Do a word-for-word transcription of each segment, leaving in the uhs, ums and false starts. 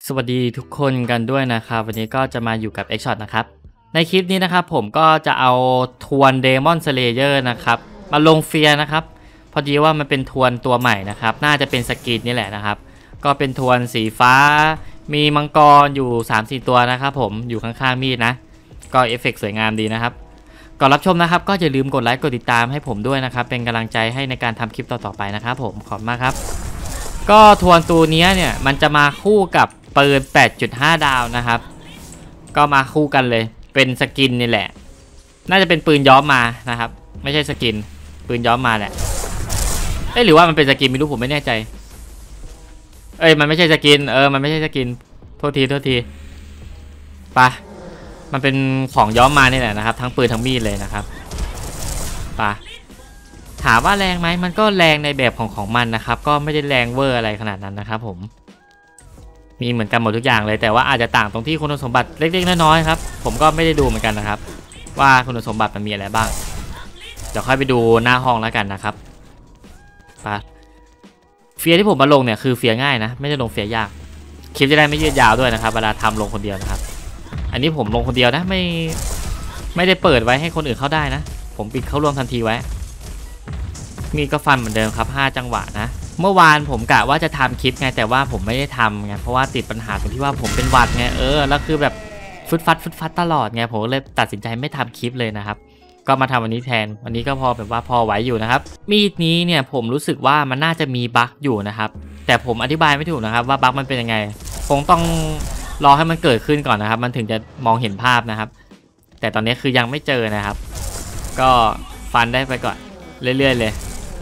สวัสดีทุกคนกันด้วยนะครับวันนี้ก็จะมาอยู่กับ X-Shot นะครับในคลิปนี้นะครับผมก็จะเอาทวน Demon Slayer นะครับมาลงเฟียนะครับพอดีว่ามันเป็นทวนตัวใหม่นะครับน่าจะเป็นสกินนี่แหละนะครับก็เป็นทวนสีฟ้ามีมังกรอยู่ สามสี่ ตัวนะครับผมอยู่ข้างๆมีดนะก็เอฟเฟกต์สวยงามดีนะครับก่อนรับชมนะครับก็อย่าลืมกดไลค์กดติดตามให้ผมด้วยนะครับเป็นกำลังใจให้ในการทำคลิปต่อๆไปนะครับผมขอบคุณมากครับก็ทวนตัวนี้เนี่ยมันจะมาคู่กับปืน แปดจุดห้า ดาวนะครับก็มาคู่กันเลยเป็นสกินนี่แหละน่าจะเป็นปืนย้อมมานะครับไม่ใช่สกินปืนย้อมมาแหละเอ้ยหรือว่ามันเป็นสกินไม่รู้ผมไม่แน่ใจเอ้ยมันไม่ใช่สกินเออมันไม่ใช่สกินโทษทีโทษทีปะมันเป็นของย้อมมานี่แหละนะครับทั้งปืนทั้งมีดเลยนะครับปะถามว่าแรงไหมมันก็แรงในแบบของของมันนะครับก็ไม่ได้แรงเวอร์อะไรขนาดนั้นนะครับผมมีเหมือนกันหมดทุกอย่างเลยแต่ว่าอาจจะต่างตรงที่คุณสมบัติเล็กๆน้อยๆครับผมก็ไม่ได้ดูเหมือนกันนะครับว่าคุณสมบัติมันมีอะไรบ้างเดี๋ยวค่อยไปดูหน้าห้องแล้วกันนะครับปะเฟียที่ผมมาลงเนี่ยคือเฟียง่ายนะไม่ได้ลงเฟียยากคลิปจะได้ไม่ยืดยาวด้วยนะครับเวลาทำลงคนเดียวนะครับอันนี้ผมลงคนเดียวนะไม่ไม่ได้เปิดไว้ให้คนอื่นเข้าได้นะผมปิดเข้าร่วมทันทีไว้มีก็ฟันเหมือนเดิมครับห้าจังหวะนะเมื่อวานผมกะว่าจะทำคลิปไงแต่ว่าผมไม่ได้ทำไงเพราะว่าติดปัญหาตรงที่ว่าผมเป็นหวัดไงเออแล้วคือแบบฟึดฟัดฟึดฟัดตลอดไงผมเลยตัดสินใจไม่ทำคลิปเลยนะครับก็มาทำวันนี้แทนวันนี้ก็พอแบบว่าพอไหวอยู่นะครับมีดนี้เนี่ยผมรู้สึกว่ามันน่าจะมีบั๊กอยู่นะครับแต่ผมอธิบายไม่ถูกนะครับว่าบั๊กมันเป็นยังไงคงต้องรอให้มันเกิดขึ้นก่อนนะครับมันถึงจะมองเห็นภาพนะครับแต่ตอนนี้คือยังไม่เจอนะครับก็ฟันได้ไปก่อนเรื่อยๆเลย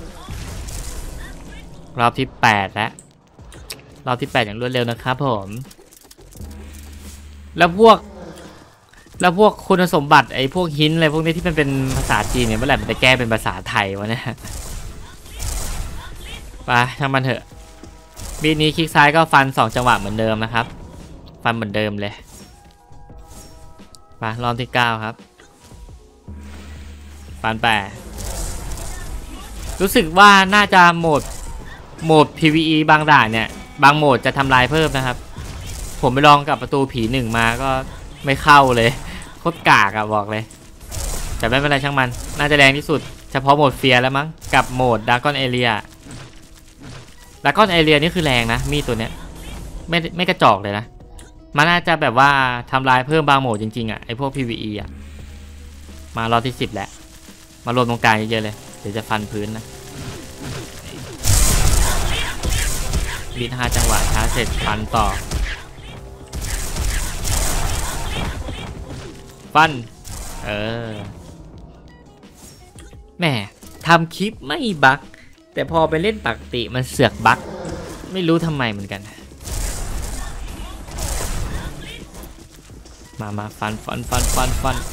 รอบที่แปดแล้วรอบที่แปดอย่างรวดเร็วนะครับผมแล้วพวกแล้วพวกคุณสมบัติไอ้พวกหินอะไรพวกนี้ที่มันเป็นภาษาจีนเนี่ยเมื่อไหร่มันจะแก้เป็นภาษาไทยวะเนี่ยไปช่างมันเถอะบีนี้คลิกซ้ายก็ฟันสองจังหวะเหมือนเดิมนะครับฟันเหมือนเดิมเลยไปรอบที่เก้าครับฟันแปดรู้สึกว่าน่าจะโหมดโหมด พี วี อี บางด่านเนี่ยบางโหมดจะทำลายเพิ่มนะครับผมไปลองกับประตูผีหนึ่งมาก็ไม่เข้าเลยโคตรกากอะบอกเลยแต่ไม่เป็นไรช่างมันน่าจะแรงที่สุดเฉพาะโหมดเฟียร์แล้วมั้งกับโหมดดราก้อนเอเรียดราก้อนเอเรียนี่คือแรงนะมีตัวเนี้ยไม่ไม่กระจอกเลยนะมันน่าจะแบบว่าทำลายเพิ่มบางโหมดจริงๆอะไอพวก พี วี อี อะมารอบที่สิบแล้วมารวมตรงกลางเยอะๆเลยเดี๋ยวจะฟันพื้นนะบิดห้าจังหวะช้าเสร็จฟันต่อฟันเออแหมทำคลิปไม่บั๊กแต่พอไปเล่นปกติมันเสือกบั๊กไม่รู้ทำไมเหมือนกันมามาฟันฟันฟันฟันฟัน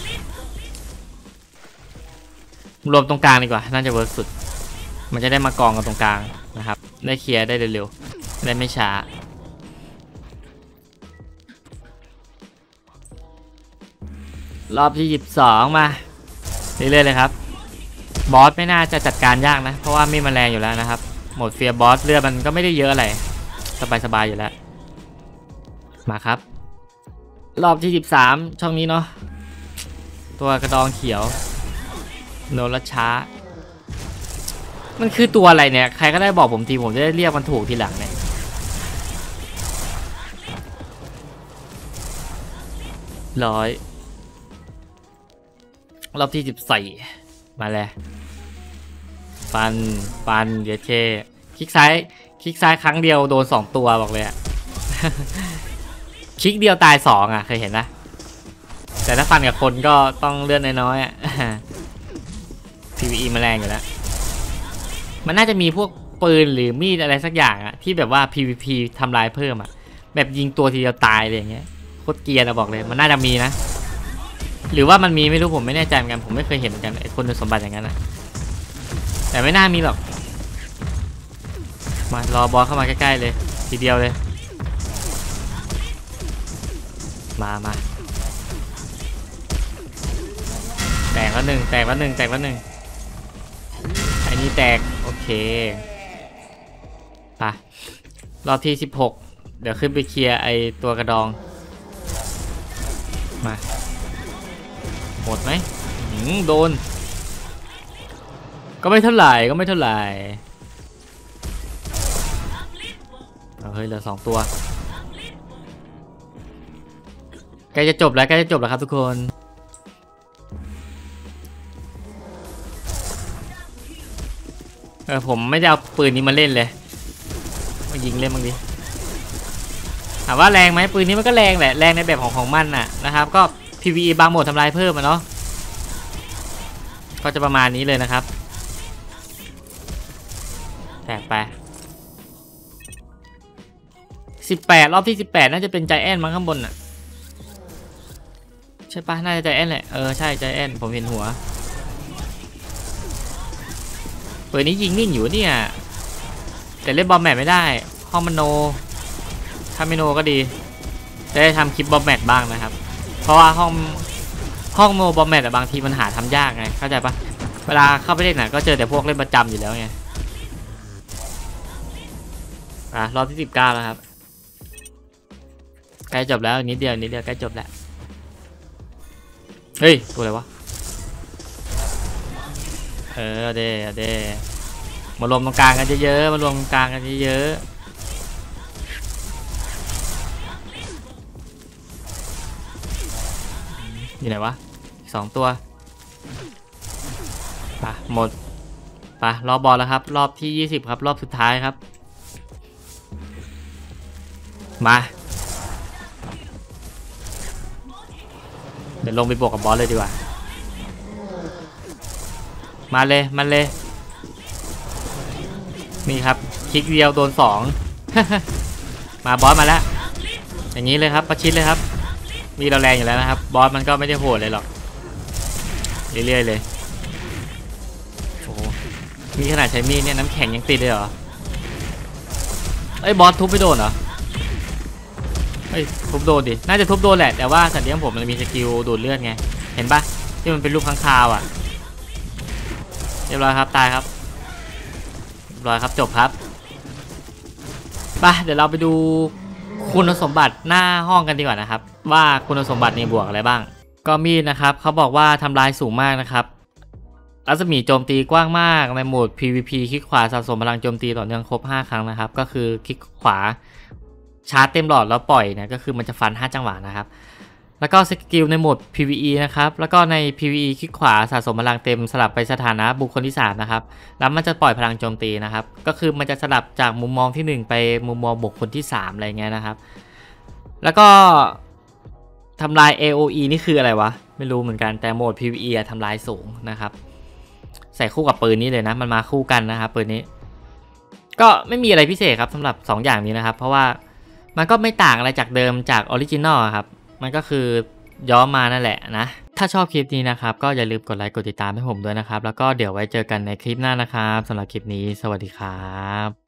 รวมตรงกลางดีกว่าน่าจะเวิร์กสุดมันจะได้มากองกันตรงกลางนะครับได้เคลียร์ได้เร็วๆได้ไม่ช้ารอบที่ยี่สิบสองมาเรื่อยๆเลยครับบอสไม่น่าจะจัดการยากนะเพราะว่ามีแมลงอยู่แล้วนะครับโหมดเฟียร์บอสเลือดมันก็ไม่ได้เยอะอะไรสบายๆอยู่แล้วมาครับรอบที่สิบสามช่องนี้เนาะตัวกระดองเขียวโนรัชช้ามันคือตัวอะไรเนี่ยใครก็ได้บอกผมทีผมจะได้เรียกมันถูกทีหลังเนี่ยร้อยรอบที่สิบสี่มาเลยฟันฟันเดี๋ยวเชคลิกซ้ายคลิกซ้ายครั้งเดียวโดนสองตัวบอกเลยอะ คลิกเดียวตายสองอะเคยเห็นนะแต่ถ้าฟันกับคนก็ต้องเลื่อนน้อยๆอะ พี วี อี มาแรงอยู่แล้วมันน่าจะมีพวกปืนหรือมีดอะไรสักอย่างอะที่แบบว่า พี วี พี ทำลายเพิ่มอะแบบยิงตัวทีเดียวตายเลยอย่างเงี้ยโคตรเกียร์นะบอกเลยมันน่าจะมีนะหรือว่ามันมีไม่รู้ผมไม่แน่ใจเหมือนกันผมไม่เคยเห็นเหมือนกันไอ้คนสมบัติอย่างนั้นนะแต่ไม่น่ามีหรอกมารอบอสเข้ามาใกล้ๆเลยทีเดียวเลยมามาแตกแล้วหนึ่งแตกแล้วหนึ่งแตกแล้วหนึ่งไอ้นี่แตกโอเคไปรอบที่สิบหกเดี๋ยวขึ้นไปเคลียร์ไอตัวกระดองมาหมดไหมหืมโดนก็ไม่เท่าไหร่ก็ไม่เท่าไหร่เฮ้ยเหลือสองตัวใกล้จะจบแล้วใกล้จะจบแล้วครับทุกคนเออผมไม่ได้เอาปืนนี้มาเล่นเลยมายิงเล่นบ้างดิถามว่าแรงไหมปืนนี้มันก็แรงแหละแรงในแบบของของมันน่ะนะครับก็ พี วี อี บางโหมดทำลายเพิ่มอ่ะเนาะก็จะประมาณนี้เลยนะครับแตกไปสิบแปดรอบที่สิบแปดน่าจะเป็นใจแอนมั้งข้างบนน่ะใช่ปะน่าจะใจแอนแหละเออใช่ใจแอนผมเห็นหัวปืนนี้ยิงนิ่งอยู่เนี่ยแต่เล่นบอมแมทไม่ได้ห้องมันโนถ้าไม่โนก็ดีจะได้ทำคลิปบอมแมทบ้างนะครับเพราะว่าห้องห้องโนบอมแมทบางทีมันหาทำยากไงเข้าใจปะเวลาเข้าไปเล่นน่ะก็เจอแต่พวกเล่นประจำอยู่แล้วไงอ่ะรอบที่สิบเก้าแล้วครับใกล้จบแล้วนิดเดียวนิดเดียวใกล้จบแล้วเฮ้ยตัวอะไรวะเออเด้เด้มารวมตรงกลางกันเยอะๆมารวมตรงกลางกันเยอะๆอยู่ไหนวะสองตัวปะหมดปะรอบบอลแล้วครับรอบที่ยี่สิบครับรอบสุดท้ายครับมาเดี๋ยวลงไปบวกกับบอสเลยดีกว่ามาเลยมันเลยนี่ครับคลิกเดียวโดนสอง มาบอสมาแล้วอย่างนี้เลยครับประชิดเลยครับมีเราแรงอยู่แล้วนะครับบอสมันก็ไม่ได้โหดเลยหรอกเรื่อยๆเลยโอ้มีขนาดใช้มีดเนี่ยน้ำแข็งยังติดเลยเหรอไอ้บอสทุบไม่โดนเหรอเฮ้ยทุบโดนดิน่าจะทุบโดนแหละแต่ว่าสัตว์เลี้ยงผมมันมีสกิลดูดเลือดไงเห็นปะที่มันเป็นรูปค้างคาวอ่ะเรียบร้อยครับตายครับเรียบร้อยครับจบครับไปเดี๋ยวเราไปดูคุณสมบัติหน้าห้องกันดีกว่านะครับว่าคุณสมบัติในบวกอะไรบ้างก็มีดนะครับเขาบอกว่าทำลายสูงมากนะครับรัศมีโจมตีกว้างมากในโหมด พี วี พี คลิกขวาสะสมพลังโจมตีต่อเนื่องครบห้าครั้งนะครับก็คือคลิกขวาชาร์จเต็มหลอดแล้วปล่อยเนี่ยก็คือมันจะฟันห้าจังหวะนะครับแล้วก็สกิลในโหมด พี วี อี นะครับแล้วก็ใน พี วี อี คลิกขวาสะสมพลังเต็มสลับไปสถานะบุคคลที่สามนะครับแล้วมันจะปล่อยพลังโจมตีนะครับก็คือมันจะสลับจากมุมมองที่หนึ่งไปมุมมองบุคคลที่สามอะไรเงี้ยนะครับแล้วก็ทำลาย เอ โอ อี นี่คืออะไรวะไม่รู้เหมือนกันแต่โหมด พี วี อี ทำลายสูงนะครับใส่คู่กับปืนนี้เลยนะมันมาคู่กันนะครับปืนนี้ก็ไม่มีอะไรพิเศษครับสำหรับสองอย่างนี้นะครับเพราะว่ามันก็ไม่ต่างอะไรจากเดิมจากออริจินอลครับมันก็คือย้อมมานั่นแหละนะถ้าชอบคลิปนี้นะครับก็อย่าลืมกดไลค์กดติดตามให้ผมด้วยนะครับแล้วก็เดี๋ยวไว้เจอกันในคลิปหน้านะครับสำหรับคลิปนี้สวัสดีครับ